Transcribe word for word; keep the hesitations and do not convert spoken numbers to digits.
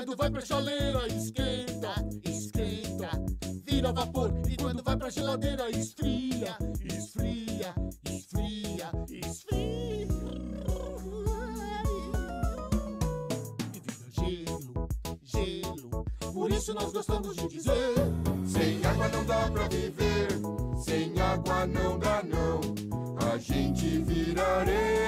quando vai pra chaleira esquenta, esquenta, vira vapor. E quando vai pra geladeira esfria, esfria, esfria, esfria. E vira gelo, gelo. Por isso nós gostamos de dizer: sem água não dá pra viver, sem água não dá não. A gente vira areia.